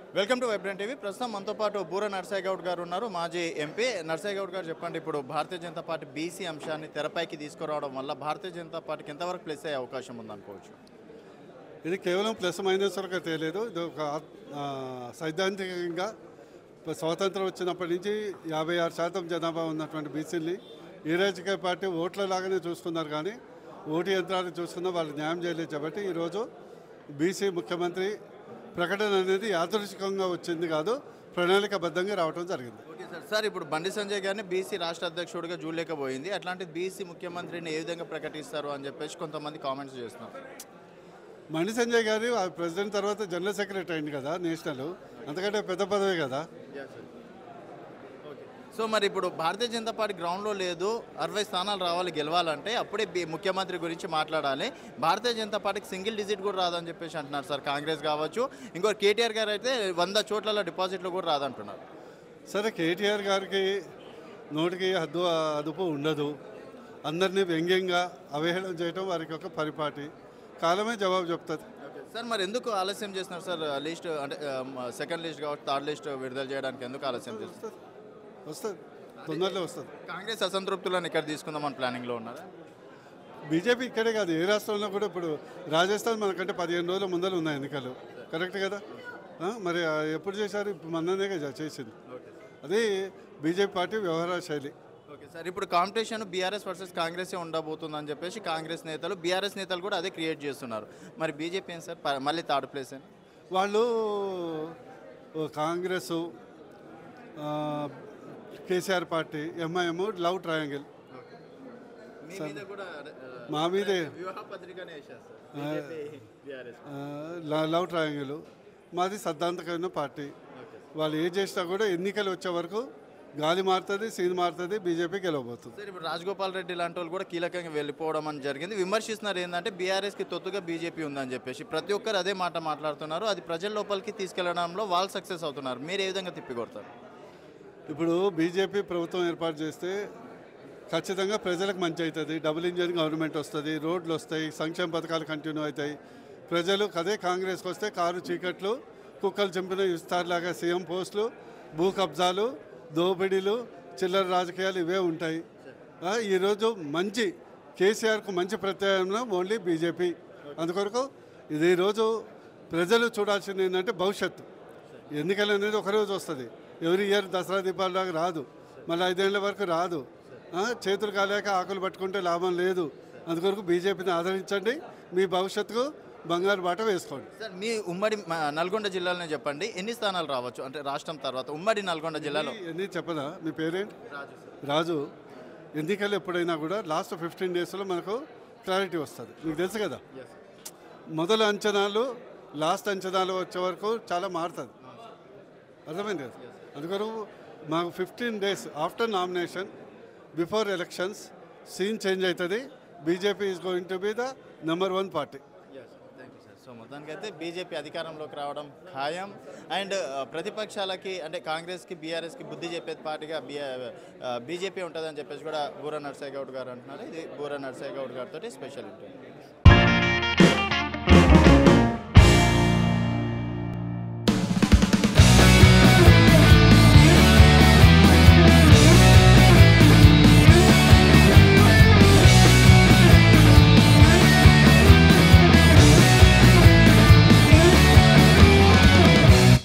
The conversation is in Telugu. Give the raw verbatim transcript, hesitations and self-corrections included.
Welcome to vibrant TV. ప్రస్తుతం మనతో పాటు బూర నర్సయ్య గౌడ్ గారు ఉన్నారు, మాజీ ఎంపీ. నర్సయ్య గౌడ్ గారు చెప్పండి, ఇప్పుడు భారతీయ జనతా పార్టీ బీసీ అంశాన్ని తెరపైకి తీసుకురావడం వల్ల భారతీయ జనతా పార్టీకి ఎంతవరకు ప్లస్ అయ్యే అవకాశం ఉందనుకోవచ్చు? ఇది కేవలం ప్లస్ మైనస్ వరకు తెలియదు. ఇది ఒక ఆ, సైద్ధాంతికంగా స్వాతంత్రం వచ్చినప్పటి నుంచి యాభై ఆరు శాతం జనాభా ఉన్నటువంటి బీసీని ఏ రాజకీయ పార్టీ ఓట్ల లాగానే చూస్తున్నారు, కానీ ఓటు యంత్రాలు చూసుకున్న వాళ్ళు న్యాయం చేయలేదు. కాబట్టి ఈరోజు బీసీ ముఖ్యమంత్రి ప్రకటన అనేది యాదృచ్ఛికంగా వచ్చింది కాదు, ప్రణాళికాబద్ధంగా రావడం జరిగింది. Okay sir. సార్ ఇప్పుడు బండి సంజయ్ గారిని బీసీ రాష్ట్ర అధ్యక్షుడిగా చూడలేకపోయింది, అట్లాంటి బీసీ ముఖ్యమంత్రిని ఏ విధంగా ప్రకటిస్తారు అని చెప్పేసి కొంతమంది కామెంట్స్ చేస్తున్నారు. బండి సంజయ్ గారు ఆ ప్రెసిడెంట్ తర్వాత జనరల్ సెక్రటరీ అయింది కదా నేషనల్, అంతకంటే పెద్ద పదవి కదా. సో మరి ఇప్పుడు భారతీయ జనతా పార్టీ గ్రౌండ్లో లేదు, అరవై స్థానాలు రావాలి గెలవాలంటే అప్పుడే బి- ముఖ్యమంత్రి గురించి మాట్లాడాలి. భారతీయ జనతా పార్టీకి సింగిల్ డిజిట్ కూడా రాదని చెప్పేసి అంటున్నారు సార్. కాంగ్రెస్ కావచ్చు, ఇంకో కేటీఆర్ గారు అయితే వంద చోట్ల డిపాజిట్లు కూడా రాదంటున్నారు. సరే, కేటీఆర్ గారికి నోటికి హద్దు అదుపు ఉండదు. అందరినీ వ్యంగ్యంగా అవహేళన చేయడం వారికి ఒక పరిపాటి. కాలమే జవాబు చెప్తుంది. సార్ మరి ఎందుకు ఆలస్యం చేస్తున్నారు సార్? లిస్ట్ అంటే సెకండ్ లిస్ట్ కావచ్చు, థర్డ్ లిస్ట్ విడుదల చేయడానికి ఎందుకు ఆలస్యం చేస్తున్నారు? వస్తుంది, తొందరలో వస్తుంది. కాంగ్రెస్ అసంతృప్తులను ఇక్కడ తీసుకుందామని ప్లానింగ్లో ఉన్నారా? బీజేపీ ఇక్కడే కాదు, ఏ రాష్ట్రంలో కూడా. ఇప్పుడు రాజస్థాన్ మనకంటే పదిహేను రోజుల ముందర ఉన్నాయి ఎన్నికలు, కరెక్ట్ కదా. ఆ, మరి ఆ ఎప్పుడు చేశారు? ఇప్పుడు మొన్ననే కదా చేసింది. అది బీజేపీ పార్టీ వ్యవహార శైలి. Okay sir. ఇప్పుడు కాంపిటీషన్ బీఆర్ఎస్ వర్సెస్ కాంగ్రెస్ ఉండబోతుందని చెప్పేసి కాంగ్రెస్ నేతలు, బీఆర్ఎస్ నేతలు కూడా అదే క్రియేట్ చేస్తున్నారు. మరి బీజేపీ ఏం సార్ ప- మళ్ళీ థర్డ్ ప్లేస్ అని? వాళ్ళు ఓ కాంగ్రెస్, ఆ, KCR party, MIM love triangle. మీ మీద కూడా మా మీదే వివాహ పత్రికనే వేశారు సార్, బీజేపీ, బీఆర్ఎస్. ఆ, ల- లవ్ ట్రయాంగిల్. మాది సిద్ధాంతకమైన పార్టీ. వాళ్ళు ఏం చేసినా కూడా ఎన్నికలు వచ్చే వరకు గాలి మారుతుంది, సీన్ మారుతుంది, బీజేపీ గెలవబోతుంది. సార్ ఇప్పుడు రాజగోపాల్ రెడ్డి లాంటి వాళ్ళు కూడా కీలకంగా వెళ్ళిపోవడం అని జరిగింది. విమర్శిస్తున్నారు ఏంటంటే బీఆర్ఎస్కి తొత్తుగా బీజేపీ ఉందని చెప్పేసి. ప్రతి ఒక్కరు అదే మాట మాట్లాడుతున్నారు. అది ప్రజల లోపలికి తీసుకెళ్లడంలో వాళ్ళు సక్సెస్ అవుతున్నారు. మీరు ఏ విధంగా తిప్పికొడతారు? ఇప్పుడు బీజేపీ ప్రభుత్వం ఏర్పాటు చేస్తే ఖచ్చితంగా ప్రజలకు మంచి అవుతుంది. డబుల్ ఇంజిన్ గవర్నమెంట్ వస్తుంది, రోడ్లు వస్తాయి, సంక్షేమ పథకాలు కంటిన్యూ అవుతాయి. ప్రజలు అదే కాంగ్రెస్కి వస్తే కారు చీకట్లు, కుక్కలు చంపిన ఇస్తారులాగా సీఎం పోస్టులు, భూ కబ్జాలు, దోపిడీలు, చిల్లర రాజకీయాలు ఇవే ఉంటాయి. ఆ, ఈరోజు మంచి కేసీఆర్కు మంచి ప్రత్యామ్నాయం ఓన్లీ బీజేపీ. అందుకొరకు ఇది ఈరోజు ప్రజలు చూడాల్సింది ఏంటంటే భవిష్యత్తు. ఎన్నికలు అనేది ఒకరోజు వస్తుంది, ఎవ్రీ ఇయర్ దసరా దీపాల దాకా రాదు, మళ్ళీ ఐదేళ్ల వరకు రాదు. ఆ, చేతులు కాలేక ఆకులు పట్టుకుంటే లాభం లేదు. అందుకొరకు బీజేపీని ఆదరించండి, మీ భవిష్యత్తుకు బంగారు బాట వేసుకోండి. సార్ మీ ఉమ్మడి మ- నల్గొండ జిల్లాలోనే చెప్పండి, ఎన్ని స్థానాలు రావచ్చు అంటే రాష్ట్రం తర్వాత ఉమ్మడి నల్గొండ జిల్లాలో? ఎన్ని చెప్పదా? మీ పేరేంటి? రాజు సార్. రాజు. ఎన్నికలు ఎప్పుడైనా కూడా లాస్ట్ ఫిఫ్టీన్ డేస్లో మనకు క్లారిటీ వస్తుంది, మీకు తెలుసు కదా. మొదలు అంచనాలు లాస్ట్ అంచనాలు వచ్చే వరకు చాలా మారుతుంది, అర్థమైంది కదా. అందుకొరకు మాకు fifteen days after nomination, before elections scene change అవుతుంది. BJP is going to be the number one party. Thank you sir. So మొత్తానికైతే బీజేపీ అధికారంలోకి రావడం ఖాయం. అండ్ ప్రతిపక్షాలకి అంటే కాంగ్రెస్కి, బీఆర్ఎస్కి బుద్ధి చెప్పే పార్టీగా బీ బీజేపీ ఉంటుందని చెప్పేసి కూడా బూర నర్సయ్య గౌడ్ గారు అంటున్నారు. ఇది బూర నర్సయ్య గౌడ్ గారితో స్పెషల్ ఉంటుంది.